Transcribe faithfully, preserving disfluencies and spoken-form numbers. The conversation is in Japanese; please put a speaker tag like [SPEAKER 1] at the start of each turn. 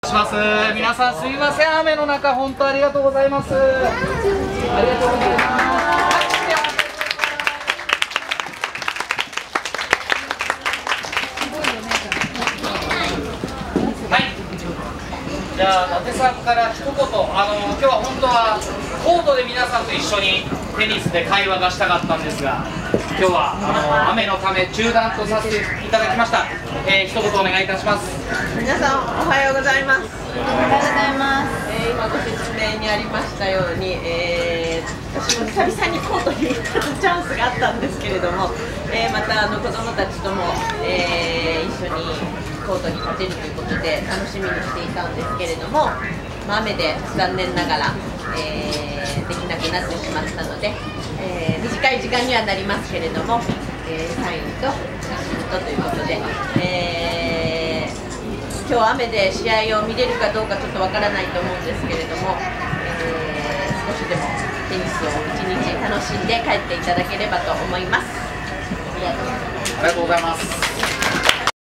[SPEAKER 1] します。皆さんすみません、雨の中本当ありがとうございます。ありがとうございます。はい。じゃあ伊達さんから一言、あの今日は本当はコートで皆さんと一緒にテニスで会話がしたかったんですが、今日はあの雨のため中断とさせていただきました。えー、一言お願いいたします。
[SPEAKER 2] 皆さんおはようございます。
[SPEAKER 3] おはようございます。
[SPEAKER 2] えー、今ご説明にありましたように、えー、私も久々にコートに立つチャンスがあったんですけれども、えー、またあの子どもたちとも、えー、一緒にコートに立てるということで楽しみにしていたんですけれども、まあ、雨で残念ながら、えー、できなくなってしまったので、えー、短い時間にはなりますけれども、えー、サインと写真とということで、えー、今日雨で試合を見れるかどうかちょっとわからないと思うんですけれども、えー、少しでもテニスを一日楽しんで帰っていただければと思います。
[SPEAKER 1] ありがとうございます。